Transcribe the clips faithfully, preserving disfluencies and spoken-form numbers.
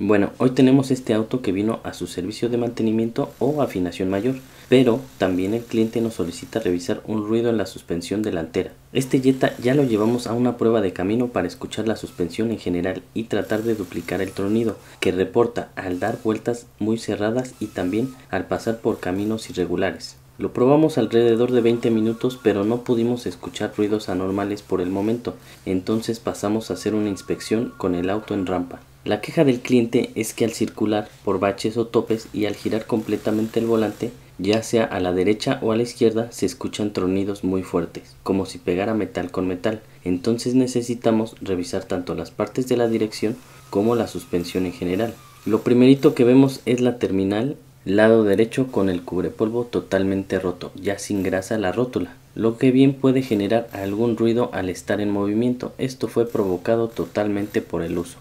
Bueno, hoy tenemos este auto que vino a su servicio de mantenimiento o afinación mayor, pero también el cliente nos solicita revisar un ruido en la suspensión delantera. Este Jetta ya lo llevamos a una prueba de camino para escuchar la suspensión en general y tratar de duplicar el tronido que reporta al dar vueltas muy cerradas y también al pasar por caminos irregulares. Lo probamos alrededor de veinte minutos, pero no pudimos escuchar ruidos anormales por el momento, entonces pasamos a hacer una inspección con el auto en rampa. La queja del cliente es que al circular por baches o topes y al girar completamente el volante, ya sea a la derecha o a la izquierda, se escuchan tronidos muy fuertes, como si pegara metal con metal. Entonces necesitamos revisar tanto las partes de la dirección como la suspensión en general. Lo primerito que vemos es la terminal lado derecho con el cubrepolvo totalmente roto, ya sin grasa la rótula, lo que bien puede generar algún ruido al estar en movimiento. Esto fue provocado totalmente por el uso.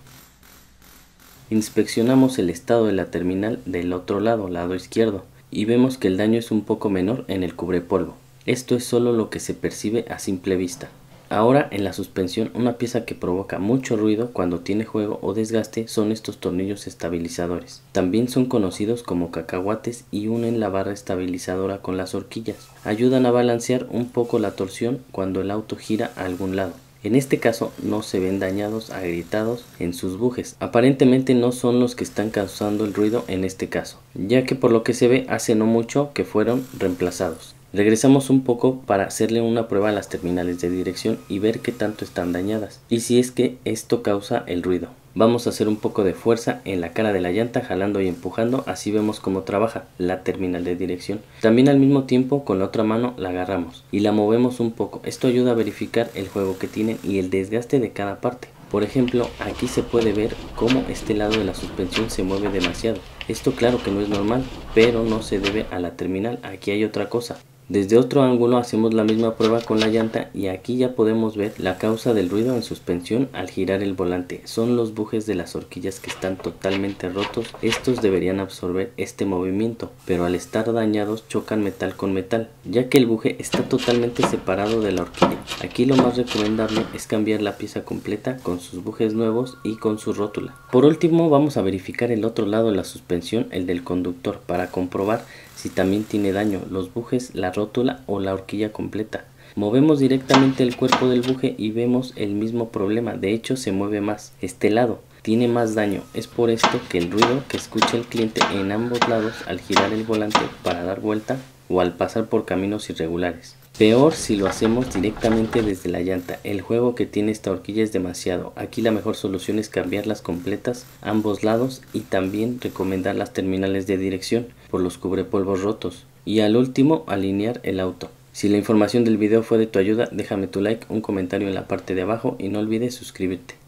Inspeccionamos el estado de la terminal del otro lado, lado izquierdo, y vemos que el daño es un poco menor en el cubrepolvo. Esto es solo lo que se percibe a simple vista. Ahora en la suspensión, una pieza que provoca mucho ruido cuando tiene juego o desgaste son estos tornillos estabilizadores. También son conocidos como cacahuates y unen la barra estabilizadora con las horquillas. Ayudan a balancear un poco la torsión cuando el auto gira a algún lado. En este caso no se ven dañados, agrietados en sus bujes. Aparentemente no son los que están causando el ruido en este caso, ya que por lo que se ve hace no mucho que fueron reemplazados. Regresamos un poco para hacerle una prueba a las terminales de dirección y ver qué tanto están dañadas y si es que esto causa el ruido. Vamos a hacer un poco de fuerza en la cara de la llanta, jalando y empujando, así vemos cómo trabaja la terminal de dirección. También al mismo tiempo con la otra mano la agarramos y la movemos un poco. Esto ayuda a verificar el juego que tienen y el desgaste de cada parte. Por ejemplo, aquí se puede ver cómo este lado de la suspensión se mueve demasiado. Esto claro que no es normal, pero no se debe a la terminal. Aquí hay otra cosa. Desde otro ángulo hacemos la misma prueba con la llanta y aquí ya podemos ver la causa del ruido en suspensión al girar el volante. Son los bujes de las horquillas que están totalmente rotos. Estos deberían absorber este movimiento, pero al estar dañados chocan metal con metal, ya que el buje está totalmente separado de la horquilla. Aquí lo más recomendable es cambiar la pieza completa con sus bujes nuevos y con su rótula. Por último vamos a verificar el otro lado de la suspensión, el del conductor, para comprobar si también tiene daño los bujes, la rótula o la horquilla completa. Movemos directamente el cuerpo del buje y vemos el mismo problema. De hecho se mueve más, este lado tiene más daño. Es por esto que el ruido que escucha el cliente en ambos lados al girar el volante para dar vuelta o al pasar por caminos irregulares. Peor si lo hacemos directamente desde la llanta. El juego que tiene esta horquilla es demasiado. Aquí la mejor solución es cambiarlas completas ambos lados y también recomendar las terminales de dirección por los cubrepolvos rotos. Y al último, alinear el auto. Si la información del video fue de tu ayuda, déjame tu like, un comentario en la parte de abajo y no olvides suscribirte.